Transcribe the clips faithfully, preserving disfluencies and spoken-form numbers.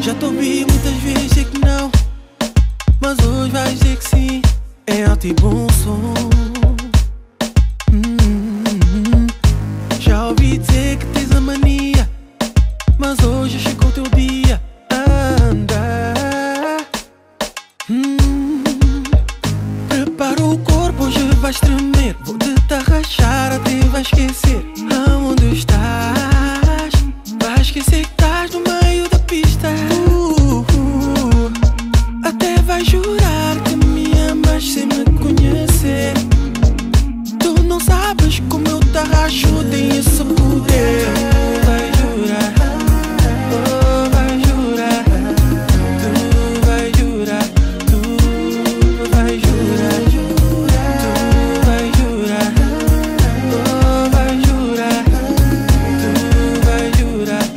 Já te ouvi muitas vezes dizer que não, mas hoje vais dizer que sim. É alto e bom som. hum, Já ouvi dizer que tens a mania, mas hoje chegou o teu dia. Anda, hum, prepara o corpo, hoje vais tremer. Vou-te arrachar até vais esquecer aonde estás. Vais esquecer que estás no meio da pista. uh, uh, Até vais jurar que me amas sem me conhecer. Tu não sabes como eu te arracho, tem esse poder. Tu vais jurar, oh, vais jurar. Tu vais jurar, tu vais jurar. Tu vais jurar, oh, vais jurar. Tu vais jurar,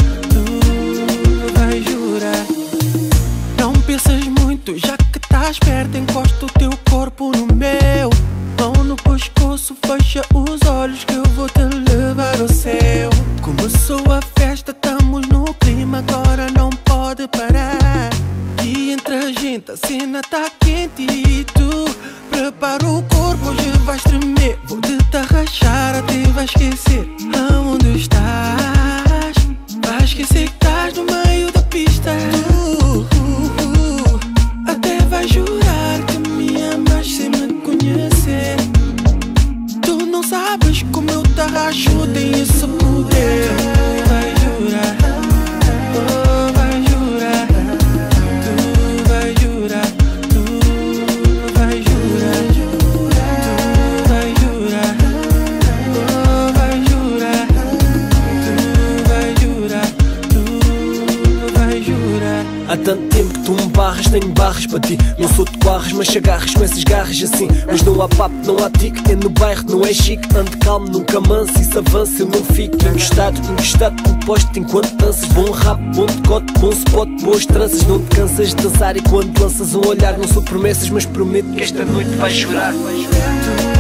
tu vais jurar. Não pensas muito, já que estás perto, encosta o teu corpo no meu. Mão no pescoço, fecha os olhos que eu vou te levar ao céu. Começou a festa, estamos no clima, agora não pode parar. E entre a gente a cena tá quente e tu prepara o corpo, hoje vais tremer. Vou-te arrachar até vais esquecer aonde estás. Vais esquecer que estás no meio da pista. uh, uh, uh, Até vais jurar que me amas sem me conhecer. Tu não sabes como eu te arracho, tem esse poder. Tu vais jurar, oh, vais jurar. Tu vais jurar, tu vais jurar. Tu vais jurar, oh, vais jurar. Tu vais jurar, tu vais jurar. Há tanto tempo que tu me barras, tenho barras para ti. Não sou de guarras, mas se agarras com esses garras assim. Mas não há papo, não há tique, é no bairro, não é chique. Ando calmo, nunca manso, isso avança, eu não fico encostado, encostado, composto enquanto danças. Bom rap, bom decote, bom spot, boas tranças. Não te cansas de dançar e quando lanças um olhar. Não sou promessas, mas prometo que esta noite vais chorar.